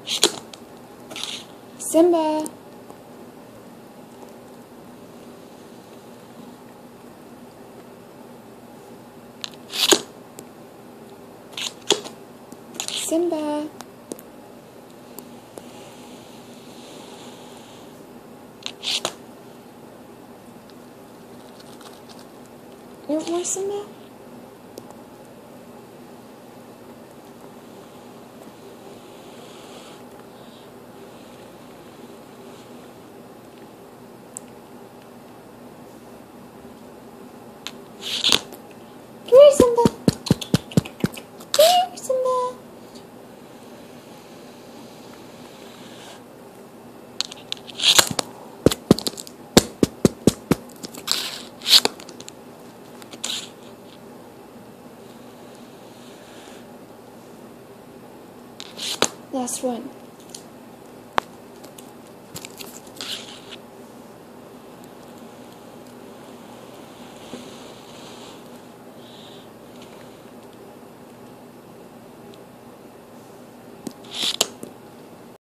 Simba. Simba. You want more Simba? Come here, Simba. Come here, Simba. Last one.